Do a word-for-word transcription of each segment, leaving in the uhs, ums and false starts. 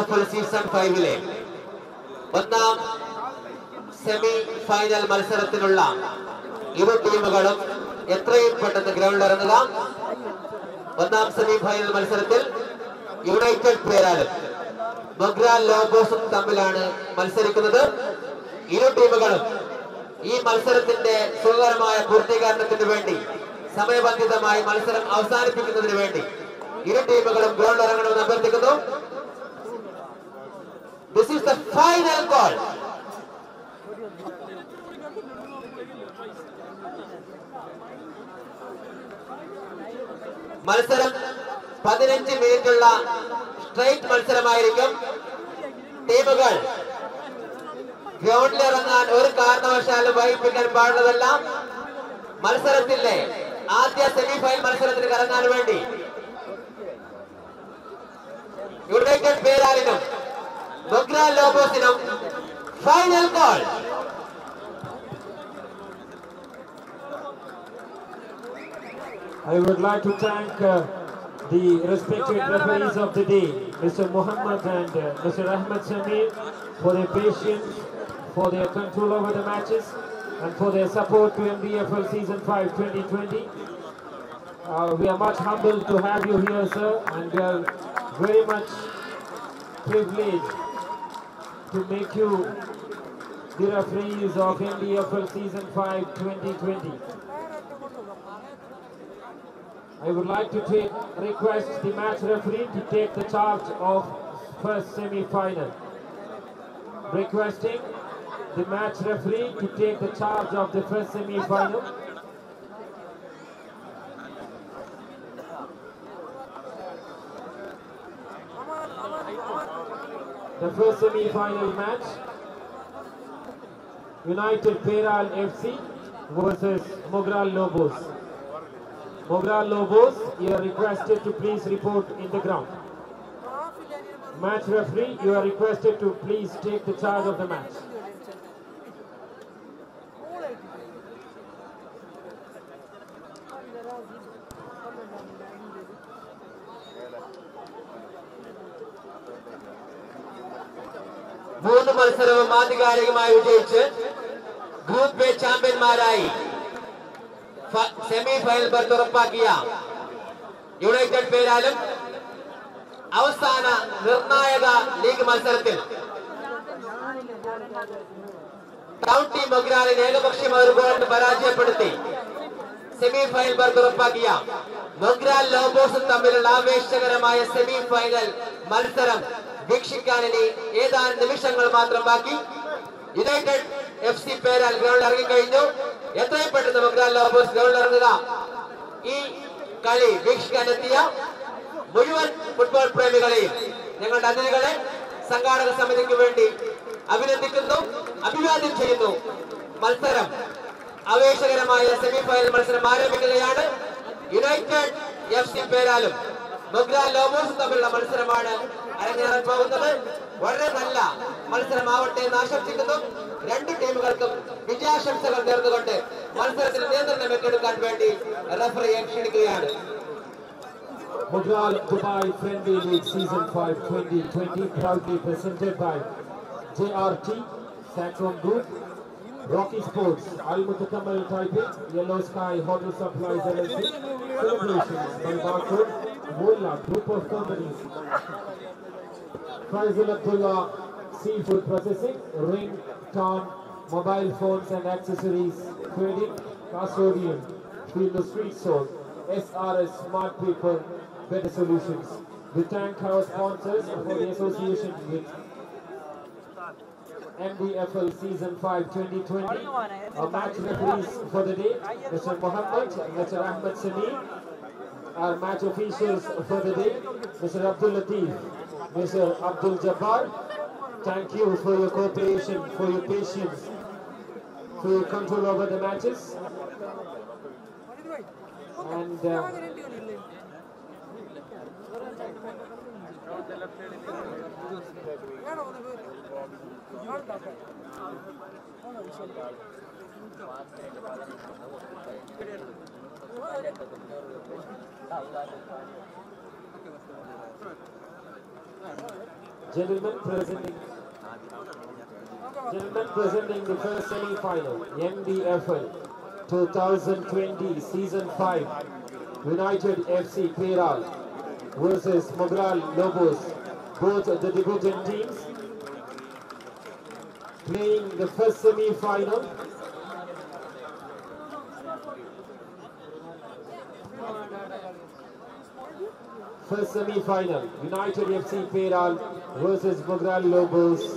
F L season ഫൈവിലെ ഒന്നാം semi final മത്സരത്തിനുള്ള ഇരു ടീമുകളും എത്രയും പെട്ടെന്ന് ഗ്രൗണ്ടിൽ ഇറങ്ങുക. ഒന്നാം സെമി ഫൈനൽ മത്സരത്തിൽ യുണൈറ്റഡ് പേരാലും മൊഗ്രാൽ ലോബോസും തമ്മിലാണ് മത്സരിക്കുന്നത്. ഇരു ടീമുകളും ഈ മത്സരത്തിന്റെ സുഖകരമായ പൂർത്തീകരണത്തിന് വേണ്ടി സമയബന്ധിതമായി മത്സരം അവസാനിപ്പിക്കുന്നതിന് വേണ്ടി ഇരു ടീമുകളും ഗ്രൗണ്ടിൽ ഇറങ്ങണമെന്ന് അഭ്യർത്ഥിക്കുന്നു. This is the final call. മത്സരം പതിനഞ്ച് മിനിറ്റുള്ള സ്ട്രൈറ്റ് മത്സരമായിരിക്കും. ടീമുകൾ ഗ്രൗണ്ടിൽ ഇറങ്ങാൻ ഒരു കാരണവശാലും വൈകിപ്പിക്കാൻ പാടുള്ളതല്ല. മത്സരത്തിന്റെ ആദ്യ സെമിഫൈനൽ മത്സരത്തിന് ഇറങ്ങാൻ വേണ്ടി യുണൈറ്റഡ് പേരാലിനും മൊഗ്രാൽ ലോബോസിനും final call. I would like to thank uh, the respected referees of the day, Mister Muhammad and uh, Mister Ahmed Samir, for their patience, for their control over the matches, and for their support to M D F L Season five twenty twenty. Uh, we are much humbled to have you here, sir, and we are very much privileged to make you the referees of M D F L Season five twenty twenty. I would like to take, request the match referee to take the charge of first semi-final. Requesting the match referee to take the charge of the first semi-final. The first semi-final match, United Peral F C versus Mugral Lobos. Mugral Lobos, you are requested to please report in the ground. Match referee, you are requested to please take the charge of the match. മൂന്ന് മത്സരവും ആധികാരികമായി വിജയിച്ച് group A ചാമ്പ്യന്മാരായി semi final berth ഉറപ്പാക്കിയ United പേരാലും അവസാന നിർണായക league മത്സരത്തിൽ കൗണ്ടി മൊഗ്രാലിനെ ഏകപക്ഷീയമായ ഒരു ഗോളിന് പരാജയപ്പെടുത്തി സെമി ഫൈനൽ ബർത്ത് ഉറപ്പാക്കിയ മൊഗ്രാൽ ലോബോസും തമ്മിലുള്ള ആവേശകരമായ സെമി ഫൈനൽ മത്സരം വീക്ഷിക്കാൻ ഇനി ഏതാനും നിമിഷങ്ങൾ മാത്രം ബാക്കി. യുണൈറ്റഡ് എഫ് സി പേരാൽ ഗ്രൗണ്ടിൽ ഇറങ്ങിക്കഴിഞ്ഞു. എത്രയും പെട്ടെന്ന് മൊഗ്രാൽ ലോബോസ് ഗ്രൗണ്ടിൽ ഇറങ്ങുക. ഈ കളി വീക്ഷിക്കാൻ എത്തിയ മുഴുവൻ ഫുട്ബോൾ പ്രേമികളെയും ഞങ്ങളുടെ അതിഥികളെ സംഘാടക സമിതിക്ക് വേണ്ടി അഭിനന്ദിക്കുന്നു, അഭിവാദ്യം ചെയ്യുന്നു. മത്സരം ആവേശകരമായ സെമി ഫൈനൽ മത്സരം ആരംഭിക്കുകയാണ്. യുണൈറ്റഡ് എഫ് സി പേരാലും മൊഗ്രാൽ ലോബോസും തമ്മിലുള്ള മത്സരമാണ് അരങ്ങേറാൻ പോകുന്നത്. വളരെ നല്ല മത്സരമാവട്ടെ എന്ന് ആശംസിക്കുന്നു. രണ്ട് ടീമുകൾക്കും വിജയാശംസകൾ നേർന്നുകൊണ്ട് മത്സരത്തിൽ നിയന്ത്രണം ഏറ്റെടുക്കാൻ വേണ്ടി റഫറിയെ ക്ഷണിക്കുകയാണ്. Mugral Dubai Friendly League Season five twenty twenty proudly presented by J R T, Saxon Group, Rocky Sports, Al Mutakamal Taipei, Yellow Sky Hotel Supplies L L C, Celebrations by Barcode, Wola Group of Companies, Faisal Abdullah Seafood Processing, Ring, Town, Mobile Phones and Accessories Trading, Custodian, Field the Street Soul, S R S Smart People, Better Solutions. We thank our sponsors for the association with M D F L Season five twenty twenty. Our match referees for the day, Mister Muhammad, Mister Ahmed Samir. Our match officials for the day, Mister Abdul Latif, Mister Abdul Jabbar. Thank you for your cooperation, for your patience, for your control over the matches. And uh, Gentlemen presenting, gentlemen presenting the first semi-final, M D F L twenty twenty Season five, United F C Peral versus Mogral Lobos, both the debutant teams playing the first semi-final. First semi-final, United F C Peral versus Mogral Lobos.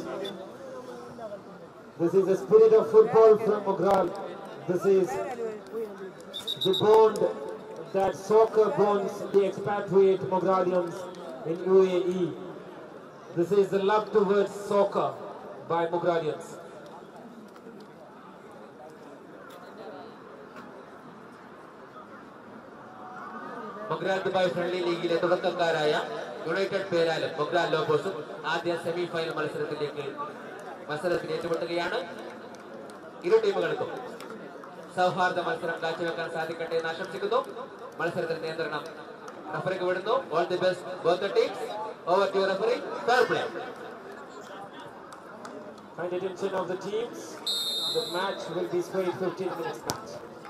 This is the spirit of football from Mogral. This is the bond that soccer bonds the expatriate Mogralians in U A E. This is the love towards soccer by Mogralians. Mogral Dubai friendly ലീഗിലെ തുടക്കക്കാരായ United പേരാലും മൊഗ്രാൽ ലോബോസും ആദ്യ semi final മത്സരത്തിലേക്ക് മത്സരത്തിൽ ഏറ്റുമുട്ടുകയാണ്. ഇരു ടീമുകൾക്കും സൗഹാർദ്ദ മത്സരം കാഴ്ചവെക്കാൻ സാധിക്കട്ടെ എന്ന് ആശംസിക്കുന്നു. മത്സരത്തിന്റെ നിയന്ത്രണം റഫറിക്ക് വിടുന്നു. All the best both the teams. Over to referee. Fair play. Kind attention of the teams. The match will be straight fifteen minutes match.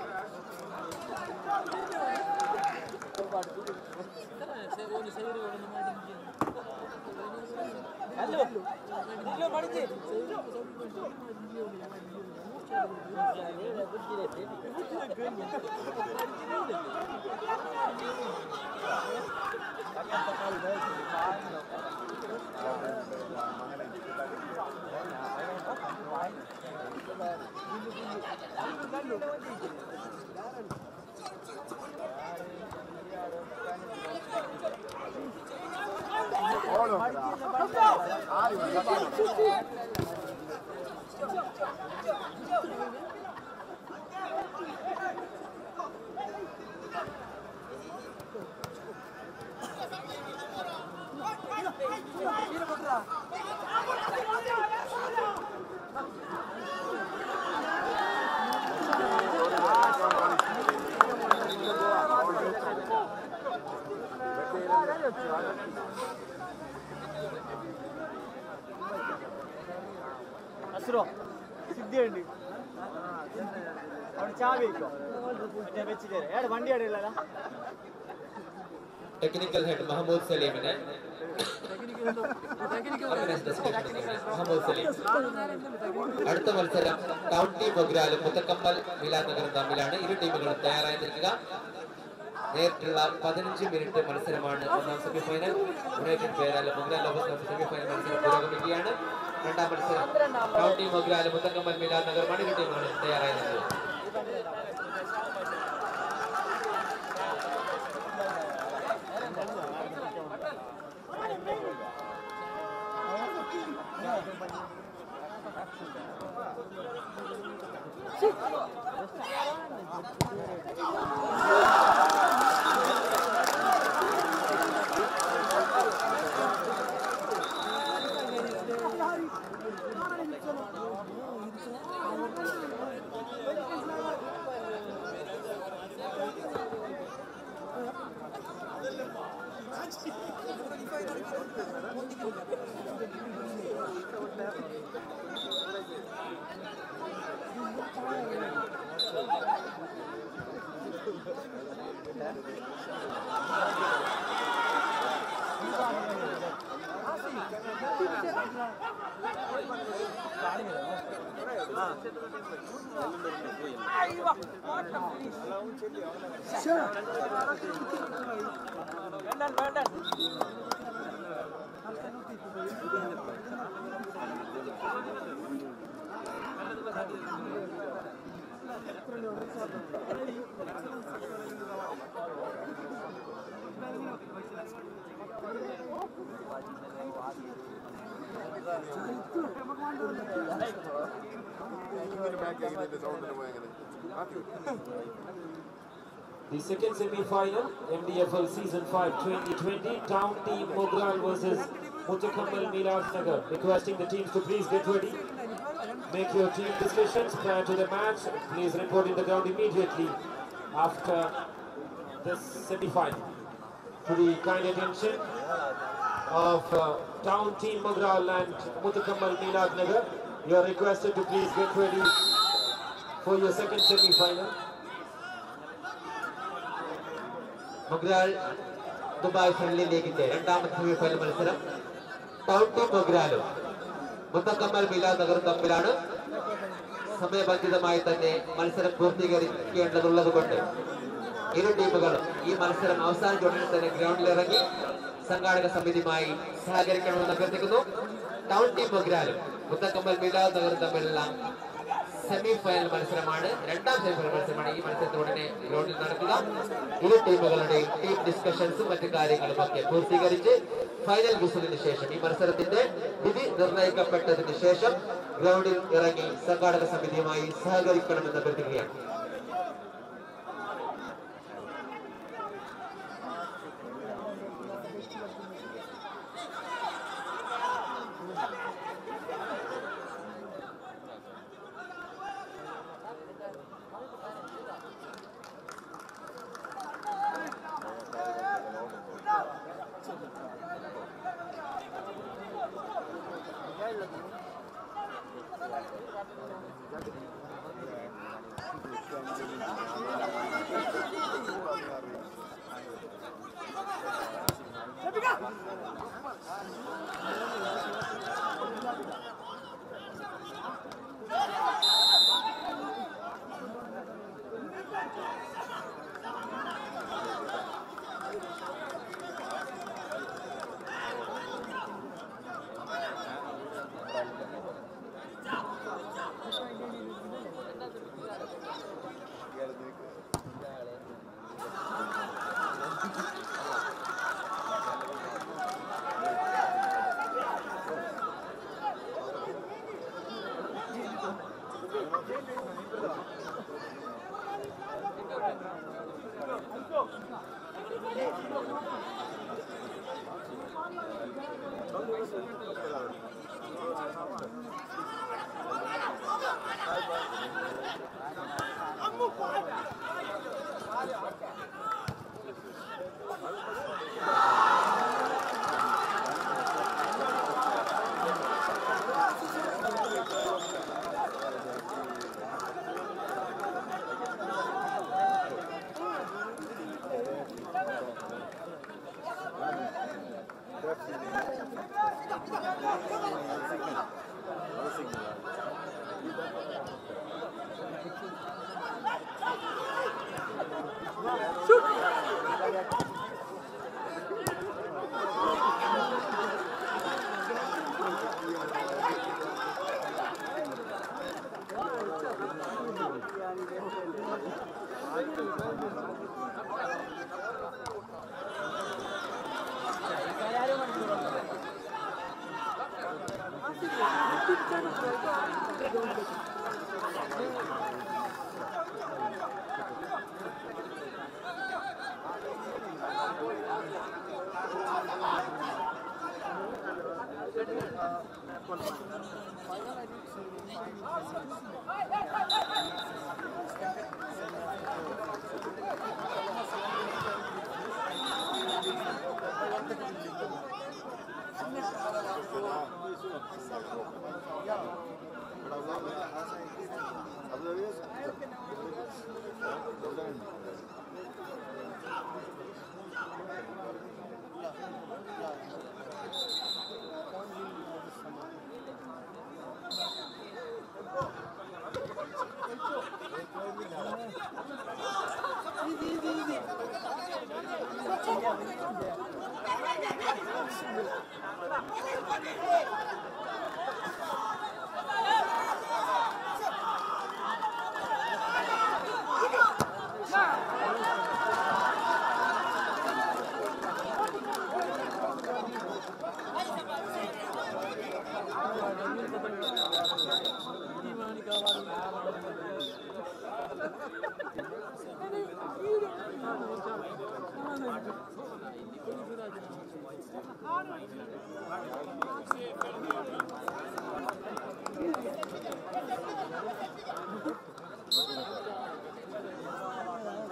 Hello. Hello, Madji. Asro, Siddhi andi. Avanu chaavi ikko. Mette vechidere. Yadu vandi adilla. Technical head Muhammad സലീമിനെ മുഹമ്മദ് സലീം. അടുത്ത മത്സരം county മൊഗ്രാലും Mutakammal Milad നഗറും തമ്മിലാണ്. ഇരു ടീമുകളും തയ്യാറായി നിൽക്കുക. നേരിട്ടുള്ള പതിനഞ്ച് മിനിറ്റ് മത്സരമാണ് ഒന്നാം സെമിഫൈനൽ. യുണൈറ്റഡ് പേരാലും മൊഗ്രാൽ ലോബോസ് സെമിഫൈനൽ മത്സരം പുരോഗമിക്കുകയാണ്. രണ്ടാം മത്സരം കൗണ്ടി മൊഗ്രാലും മുത്തക്കമ്മൽ മിലാദ് നഗറുമാണ്. ഇരു ടീമുകളും തയ്യാറായി നിൽക്കുക. The second semi-final, M D F L Season five twenty twenty, Town Team Mogral versus Mutakamal Milad Nagar. Requesting the teams to please get ready. Make your team discussions prior to the match. Please report in the ground immediately after this semi-final. To the kind attention of uh, Town Team Mogral and Muthukammal Milad Nagar. You are requested to please get ready for your second semi-final. Mogral Dubai Friendly League in there. രണ്ടാമത്തെ semifinal മത്സരം town team മൊഗ്രാലും മുത്തക്കമ്മൽ മിലാദ് നഗറും തമ്മിലാണ്. സമയബന്ധിതമായി തന്നെ മത്സരം പൂർത്തീകരിക്കേണ്ടതുള്ളത് കൊണ്ട് ഇരു ടീമുകളും ഈ മത്സരം അവസാനിച്ചുടനെ തന്നെ ഗ്രൗണ്ടിലിറങ്ങി സംഘാടക സമിതിയുമായി സഹകരിക്കണമെന്ന് അഭ്യർത്ഥിക്കുന്നു. ടൗൺ ടീം മൊഗ്രാലും മുത്തക്കമ്മൽ മിലാദ് നഗറും തമ്മിലുള്ള സെമി ഫൈനൽ മത്സരമാണ്. രണ്ടാം സെമി ഫൈനൽ മത്സരമാണ് ഈ മത്സരത്തിൽ ഉടനെ ഗ്രൗണ്ടിൽ നടക്കുക. ഇരു ടീമുകളുടെയും ടീം ഡിസ്കഷൻസും മറ്റു കാര്യങ്ങളും ഒക്കെ പൂർത്തീകരിച്ച് ഫൈനൽ വിസിലിന് ശേഷം ഈ മത്സരത്തിന്റെ വിധി നിർണയിക്കപ്പെട്ടതിന് ശേഷം ഗ്രൗണ്ടിൽ ഇറങ്ങി സംഘാടക സമിതിയുമായി സഹകരിക്കണമെന്ന് അഭ്യർത്ഥിക്കുകയാണ്.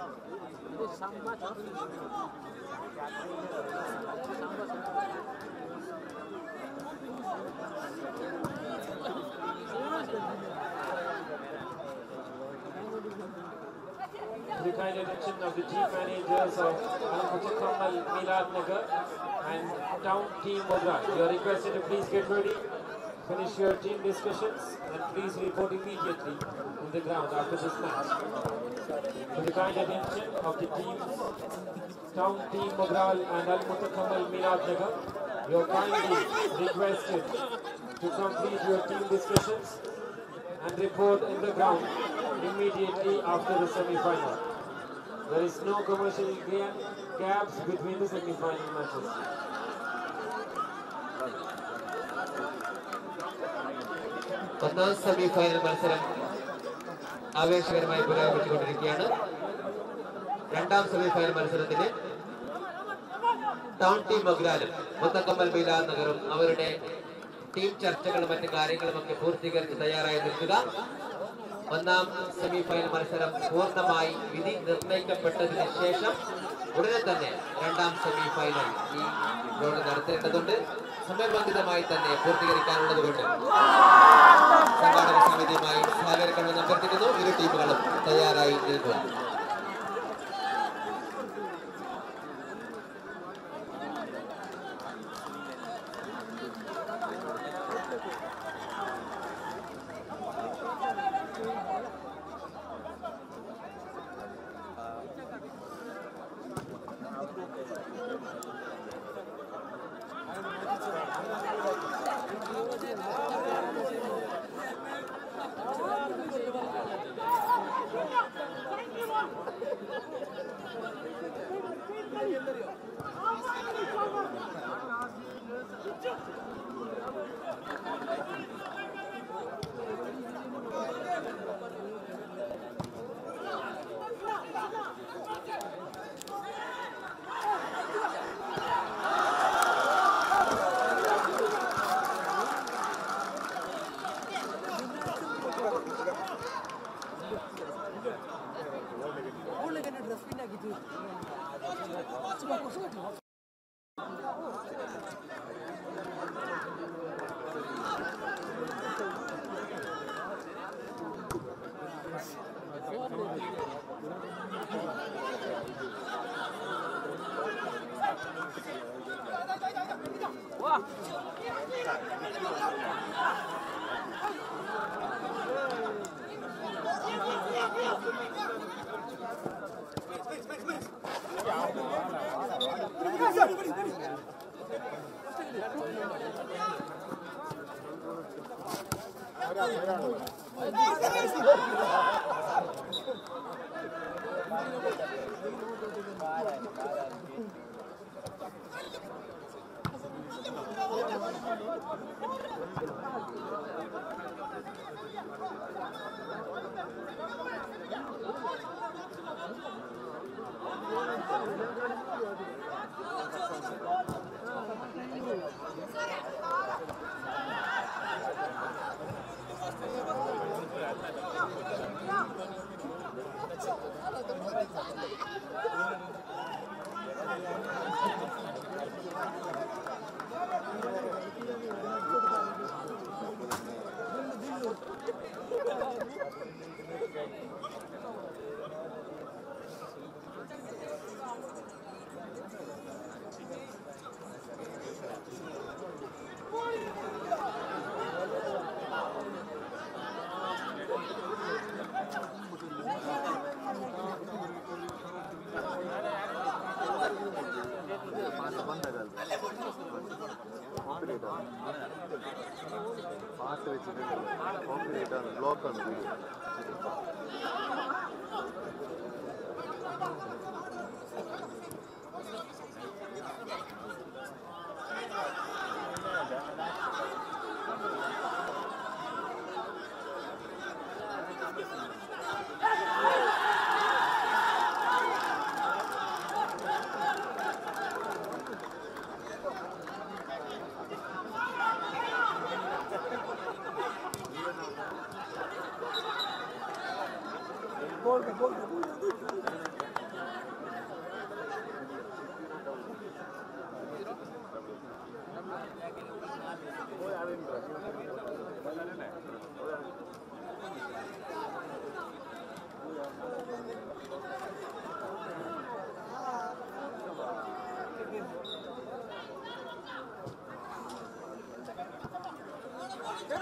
Samba kind attention of the team managers of Al-Mutakamal Milad Nagar and Town Team Mogra. You are requested to please get ready, finish your team discussions and please report immediately in the ground after this match. With the kind attention of the teams Town Team Mogral and Al-Mutakamal Milad Nagar, you are kindly requested to complete your team discussions and report in the ground immediately after the semi-final. There is no commercial gaps between the semi-final matches. ഒന്നാം semi final മത്സരം ആവേശകരമായി പുരോഗമിച്ചുകൊണ്ടിരിക്കുകയാണ്. രണ്ടാം semi final മത്സരത്തിന് town team മൊഗ്രാലും മുത്തക്കമ്മൽ മിലാദ് നഗറും അവരുടെ team ചർച്ചകളും മറ്റു കാര്യങ്ങളും ഒക്കെ പൂർത്തീകരിച്ച് തയ്യാറായി നിൽക്കുക. ഒന്നാം സെമി ഫൈനൽ മത്സരം പൂർണ്ണമായി വിധി നിർണയിക്കപ്പെട്ടതിന് ശേഷം ഉടനെ തന്നെ രണ്ടാം സെമി ഫൈനൽ ഈ റോഡ് നടത്തേണ്ടതുണ്ട്. സമയബന്ധിതമായി തന്നെ പൂർത്തീകരിക്കാനുള്ളത് കൊണ്ട് സംഘാടക സമിതിയുമായി സഹകരിക്കണമെന്ന് അഭ്യർത്ഥിക്കുന്നു. ഇരു ടീമുകളും തയ്യാറായി നിൽക്കുക.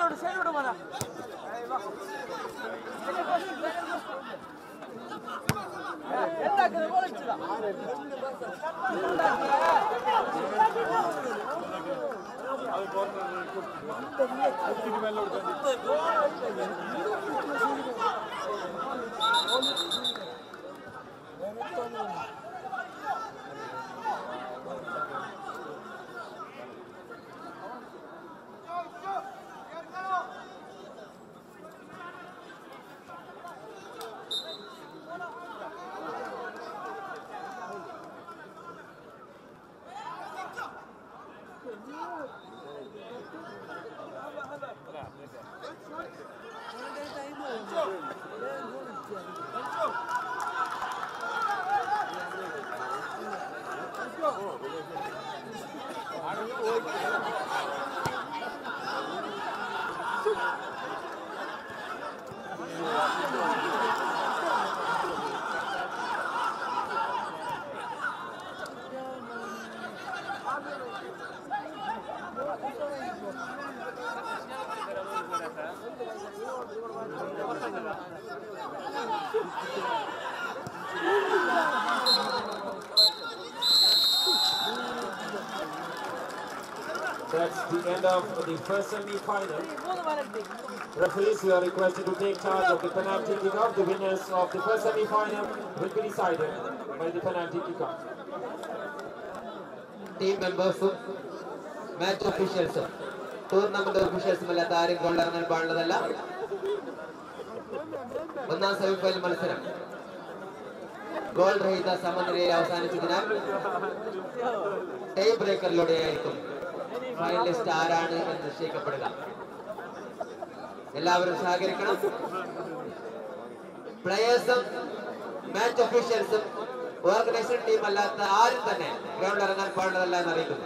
സൈഡിലോട്ട് സൈഡിലോട്ട് പോരാ എന്താക്കുന്നത് പോളിച്ചതാ That's the end of the first semi-final. Referees, you are requested to take charge of the penalty kick-off. The winners of the first semi-final will be decided by the penalty kick-off. Team members, match officials, tournament officials, Malatari, Golden and Bandadala. One semi-final Malsaram. Gold Rahita Samanari Avasani Chidina. Tie breaker Lode. Finalist ആരാണ് എന്ന് നിശ്ചയിക്കപ്പെടുക. എല്ലാവരും സഹകരിക്കണം. പ്ലേയേഴ്സും match ഒഫീഷ്യൽസും organiser team അല്ലാത്ത ആരും തന്നെ ഗ്രൗണ്ടിൽ ഇറങ്ങാൻ പാടുള്ളതല്ല എന്ന് അറിയിക്കുന്നു.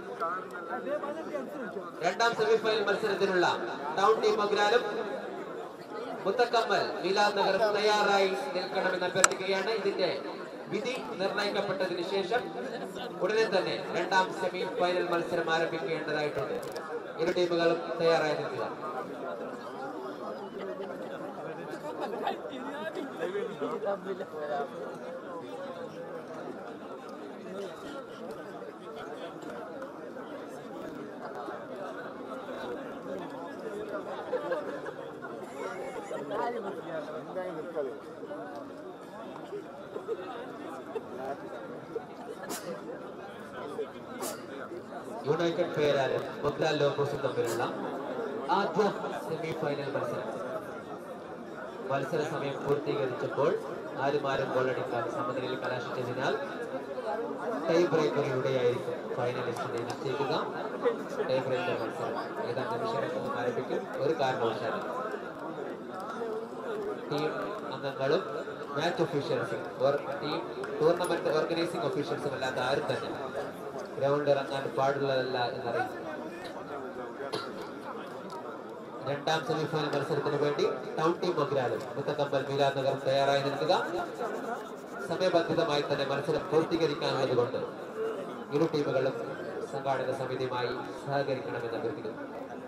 രണ്ടാം സെമിഫൈനൽ മത്സരത്തിനുള്ള ടൗൺ ടീം മഗ്രാലും മുത്തക്കമ്മൽ മീലാദ് നഗറും തയ്യാറായി നിൽക്കണമെന്ന് അഭ്യർത്ഥിക്കുകയാണ്. ഇതിന്റെ വിധി നിർണയിക്കപ്പെട്ടതിന് ശേഷം ഉടനെ തന്നെ രണ്ടാം സെമി ഫൈനൽ മത്സരം ആരംഭിക്കേണ്ടതായിട്ടുണ്ട്. ഇരു ടീമുകളും തയ്യാറായി നിൽക്കുക. യുണൈറ്റഡ് പേരാലും മുഗ്രാൽ ലോബോസും തമ്മിലുള്ള ആദ്യ സെമി ഫൈനൽ മത്സരം. മത്സര സമയം പൂർത്തീകരിച്ചപ്പോൾ ആരുമാരും ഗോളടിക്കാൻ സമനിലയിൽ കലാശിച്ചതിനാൽ ടൈ ബ്രേക്കറിലൂടെയായിരിക്കും ഫൈനലിസ്റ്റിനെ നിശ്ചയിക്കുക. ടൈ ബ്രേക്കർ മത്സരം ഏതാണ്ട് നിമിഷങ്ങൾക്കൊന്നും ആരംഭിക്കും. ഒരു കാരണവശാലും ടീം അംഗങ്ങളും മാച്ച് ഒഫീഷ്യൽസും ടീം ടൂർണമെന്റ് ഓർഗനൈസിംഗ് ഒഫീഷ്യൽസും അല്ലാത്ത ആരും തന്നെ ഗ്രൗണ്ട് ഇറങ്ങാൻ പാടുള്ളതല്ല എന്നറിയിച്ചു. രണ്ടാം സെമിഫൈനൽ മത്സരത്തിന് വേണ്ടി ടൗൺ ടീം മഗ്രാലും മുത്തക്കമ്പൽ മീലാദ് നഗറും തയ്യാറായി നിൽക്കുക. സമയബന്ധിതമായി തന്നെ മത്സരം പൂർത്തീകരിക്കാനുള്ളത് കൊണ്ട് ഇരു ടീമുകളും സംഘാടക സമിതിയുമായി സഹകരിക്കണമെന്ന് അഭ്യർത്ഥിക്കുന്നു.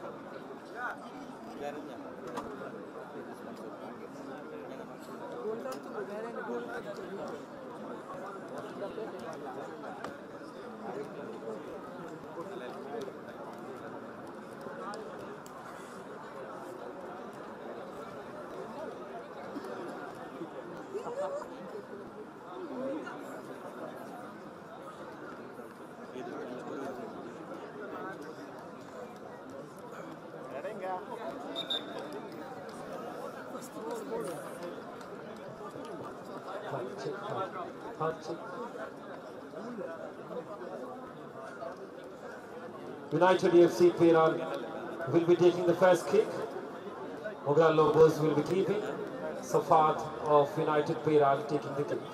United E F C Peral will be taking the first kick. Mughal Lobos will be keeping. Safad of United Peral taking the kick.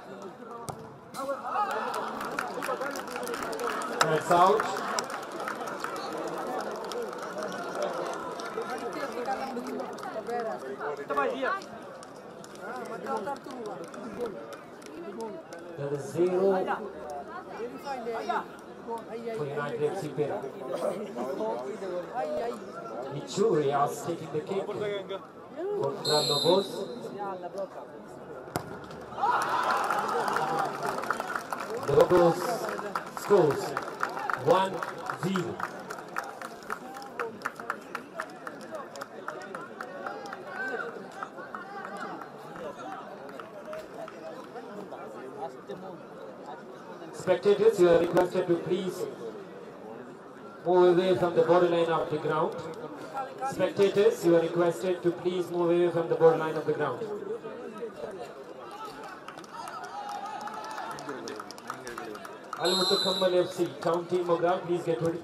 That's out. There is zero for United F C Pera. Ichurias taking the kick contra Lobos. The Lobos scores one zero. Spectators, you are requested to please move away from the borderline of the ground. Spectators, you are requested to please move away from the borderline of the ground. Al Mutakammal F C, Town Team Mogral, please get ready.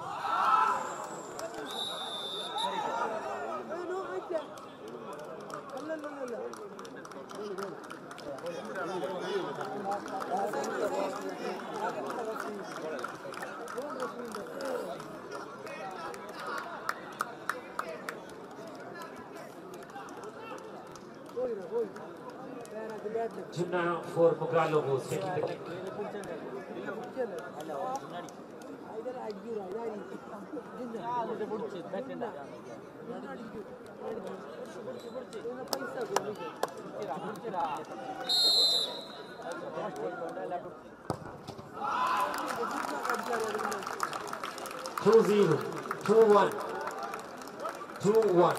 Jinnah for Mogral Lobos taking the kick. Two zero, two one, two one.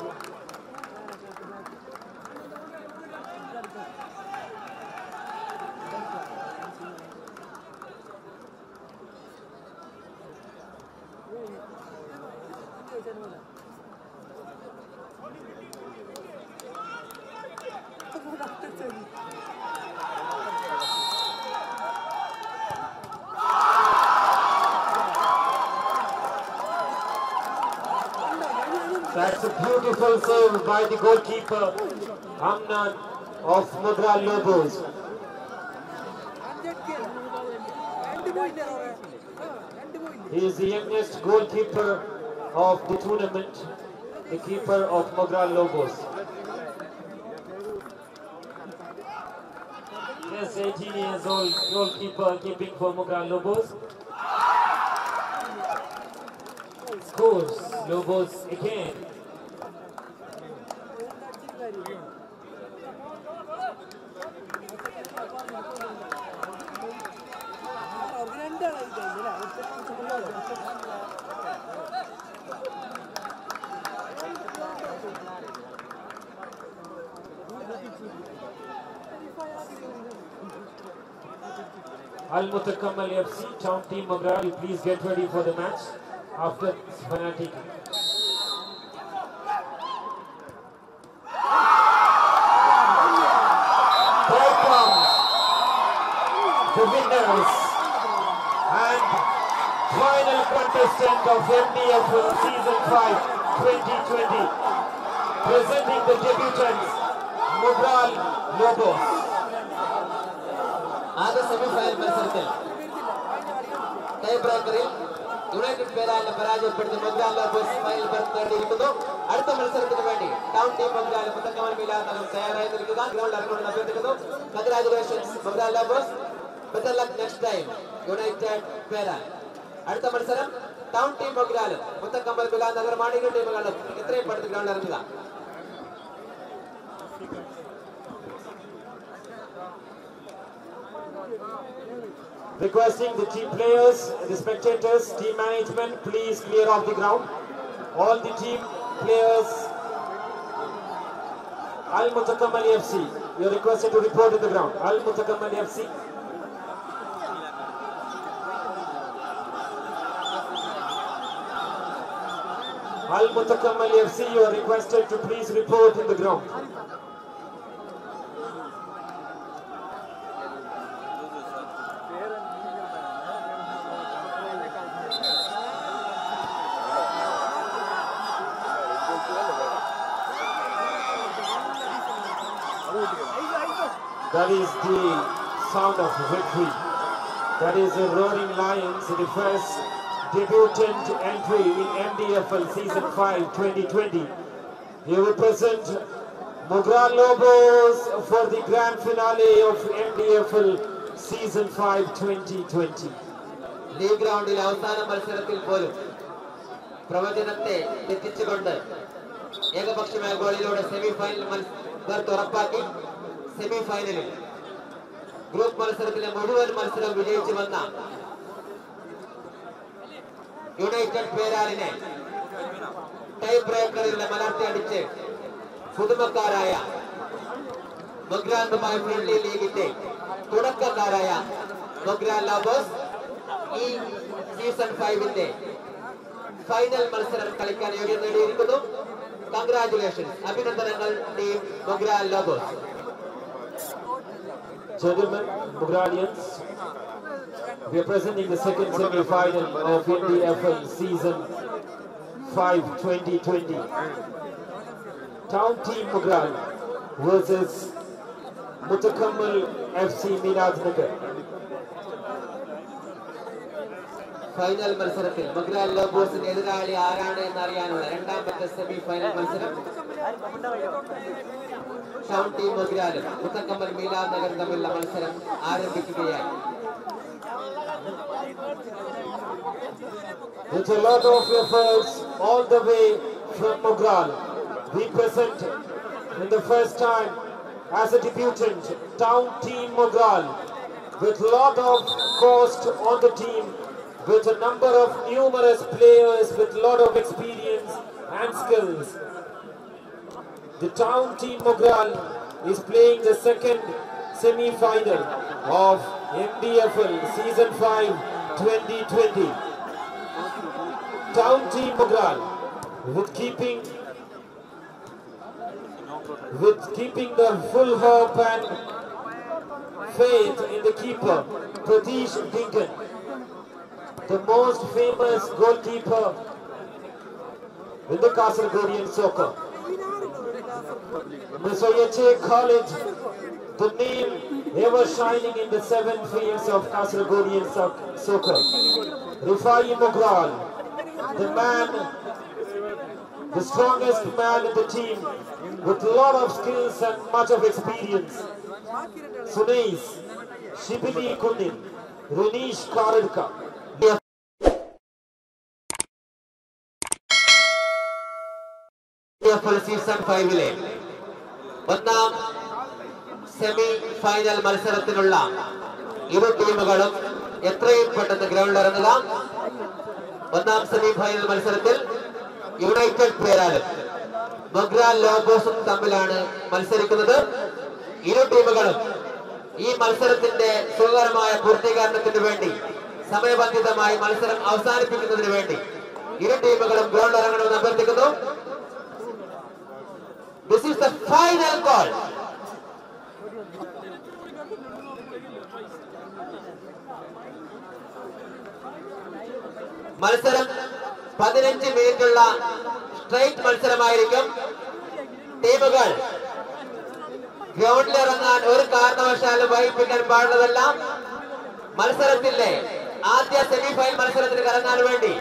That's a beautiful save by the goalkeeper Amnan of Mogral Lobos. He is the youngest goalkeeper of the tournament, the keeper of Mogral Lobos. Yes, eighteen years old goalkeeper keeping for Mogral Lobos. Scores Lobos again. Al Mutakammal F C, Town Team Mogral, please get ready for the match after this penalty kick. There comes the winners and final contestant of M D F L Season five twenty twenty, presenting the debutants Mogral Lobos. ആദ്യ semifinal മത്സരത്തിൽ tie ബ്രേക്കറിൽ United പേരാലിനെ പരാജയപ്പെടുത്തി Mogral Lobos final berth നേടിയിരിക്കുന്നു. അടുത്ത മത്സരത്തിന് വേണ്ടി town team Mogral Mutakammal Milad Nagar തയ്യാറായി നിൽക്കുക. ഗ്രൗണ്ട് അർപ്പണം അഭ്യർത്ഥിക്കുന്നു. Congratulations Mogral Lobos. Better luck next time United Peral. അടുത്ത മത്സരം ടൗൺ ടീം മൊഗ്രാലും മുത്തക്കമൽ മിലാദ് നഗറുമാണ്. ഇരു ടീമുകളും എത്രയും പെട്ടെന്ന് ഗ്രൗണ്ട് ഇറങ്ങുക. Requesting the team players, the spectators, team management, please clear off the ground. All the team players, Al Mutakammal F C, you are requested to report in the ground. Al Mutakammal F C. Al Mutakammal F C, you are requested to please report in the ground. That is the sound of victory. That is the Roaring Lions, the first debutant entry in M D F L Season five twenty twenty. He will present Mogral Lobos for the grand finale of M D F L Season five twenty twenty. League റൗണ്ടിൽ അവസാന മത്സരത്തിൽ പോലും പ്രവചനത്തെ തെറ്റിച്ചുകൊണ്ട് ഏകപക്ഷീയ ഗോളിലൂടെ semi final berth ഉറപ്പാക്കി semi ഫൈനലിൽ ഗ്രൂപ്പ് മത്സരത്തിലെ മുഴുവൻ മത്സരം വിജയിച്ചു വന്ന യുണൈറ്റഡ് പേരാലിനെ ടൈ ബ്രേക്കറിലെ മലർത്തി അടിച്ച് പുതുമക്കാരായ മൊഗ്രാൽ ദുബായ് ഫ്രണ്ട്ലി ലീഗിന്റെ തുടക്കക്കാരായ മൊഗ്രാൽ ലോബോസ് ഈ സീസൺ ഫൈവിന്റെ ഫൈനൽ മത്സരം കളിക്കാൻ യോഗ്യത നേടിയിരിക്കുന്നു. കൺഗ്രാറ്റുലേഷൻസ്, അഭിനന്ദനങ്ങൾ team Mogral Lobos. Gentlemen, Mogralians, we are presenting the second semi-final of M D F L Season five twenty twenty. Town Team Mogral versus Mutakammal F C Miladnagar. Final മത്സരത്തിൽ മൊഗ്രാൽ ലോബോസിന് എതിരാളി ആരാണ് എന്നറിയാനുള്ള രണ്ടാമത്തെ സെമി ഫൈനൽ മത്സരം town team മൊഗ്രാലും മുത്തക്കമ്മൽ മീലാദ് നഗർ തമ്മിലുള്ള മത്സരം ആരംഭിക്കുകയായി. With a lot of efforts all the way from Mogral, we present in the first time as a debutant Town Team Mogral with a lot of cost on the team, with a number of numerous players with a lot of experience and skills. The Town Team Mogral is playing the second semi-final of M D F L Season five twenty twenty. Town Team Mogral with keeping with keeping the full hope and faith in the keeper Pratish Dinkan, the most famous goalkeeper in the Kasaragodian soccer. Mister Yache College, the name ever shining in the seven fields of Kasaragodian soccer. Rifai Mogral, the man, the strongest man in the team, with a lot of skills and much of experience. Sunais, Shibili Kundin, Renish Karadka. Season ഫൈവിലെ ഒന്നാം semi final മത്സരത്തിനുള്ള ഇരു ടീമുകളും എത്രയും പെട്ടെന്ന് ഗ്രൗണ്ടിൽ ഇറങ്ങുക. ഒന്നാം semi final മത്സരത്തിൽ യുണൈറ്റഡ് പേരാലും മൊഗ്രാൽ ലോബോസും തമ്മിലാണ് മത്സരിക്കുന്നത്. ഇരു ടീമുകളും ഈ മത്സരത്തിന്റെ സുഖകരമായ പൂർത്തീകരണത്തിന് വേണ്ടി സമയബന്ധിതമായി മത്സരം അവസാനിപ്പിക്കുന്നതിന് വേണ്ടി ഇരു ടീമുകളും ഗ്രൗണ്ടിൽ ഇറങ്ങണമെന്ന് അഭ്യർത്ഥിക്കുന്നു. This is the final call. മത്സരം പതിനഞ്ച് മിനിറ്റുള്ള സ്ട്രൈറ്റ് മത്സരമായിരിക്കും. ടീമുകൾ ഗ്രൗണ്ടിൽ ഇറങ്ങാൻ ഒരു കാരണവശാലും വൈകിപ്പിക്കാൻ പാടുള്ളതല്ല. മത്സരത്തിന്റെ ആദ്യ സെമിഫൈനൽ മത്സരത്തിന് കടക്കാൻ വേണ്ടി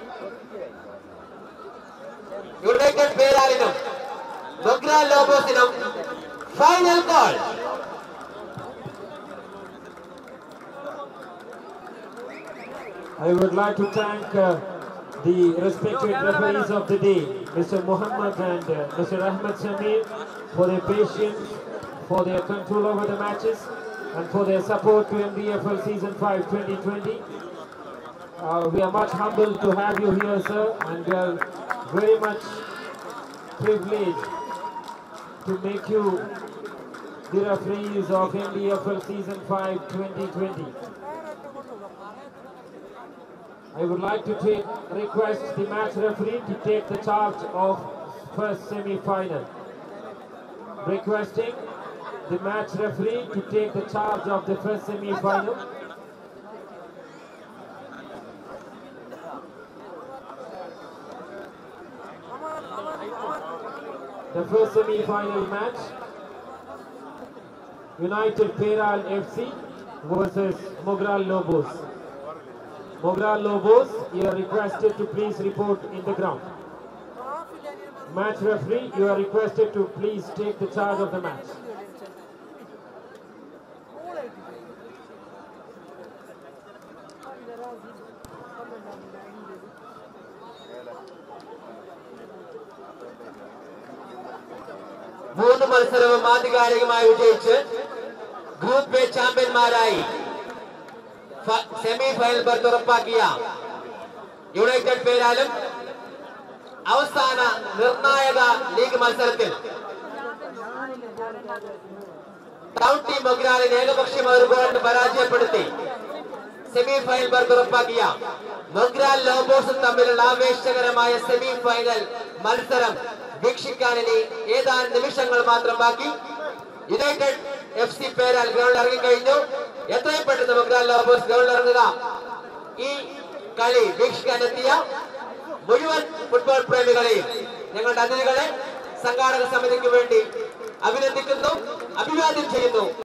യുണൈറ്റഡ് പേരാലിനും മൊഗ്രാൽ ലോബോസിനും final call. I would like to thank uh, the respected referees of the day, Mister Muhammad and uh, Mister Ahmed Samir, for their patience, for their control over the matches, and for their support to M D F L Season five twenty twenty. Uh, we are much humbled to have you here, sir, and we are very much privileged to make you the referees of M D F L Season five twenty twenty. I would like to take, request the match referee to take the charge of first semi-final. Requesting the match referee to take the charge of the first semi-final. The first semi-final match, United Peral F C versus Mogral Lobos. Mogral Lobos, you are requested to please report in the ground. Match referee, you are requested to please take the charge of the match. മൂന്ന് മത്സരവും ആധികാരികമായി വിജയിച്ച് group A ചാമ്പ്യന്മാരായി semi final berth ഉറപ്പാക്കിയ United പേരാലും അവസാന നിർണായക league മത്സരത്തിൽ കൗണ്ടി മൊഗ്രാലിനെ ഏകപക്ഷീയമായ ഒരു ഗോളിന് പരാജയപ്പെടുത്തി സെമി ഫൈനൽ ബർത്ത് ഉറപ്പാക്കിയ മൊഗ്രാൽ ലോബോസും തമ്മിലുള്ള ആവേശകരമായ സെമി ഫൈനൽ മത്സരം വീക്ഷിക്കാൻ ഇനി ഏതാനും നിമിഷങ്ങൾ മാത്രം ബാക്കി. യുണൈറ്റഡ് എഫ് സി പേരാൽ ഗ്രൗണ്ടിൽ ഇറങ്ങിക്കഴിഞ്ഞു. എത്രയും പെട്ടെന്ന് മൊഗ്രാൽ ലോബോസ് ഗ്രൗണ്ടിൽ ഇറങ്ങുക. ഈ കളി വീക്ഷിക്കാൻ എത്തിയ മുഴുവൻ ഫുട്ബോൾ പ്രേമികളെയും ഞങ്ങളുടെ അതിഥികളെ സംഘാടക സമിതിക്ക് വേണ്ടി അഭിനന്ദിക്കുന്നു, അഭിവാദ്യം ചെയ്യുന്നു.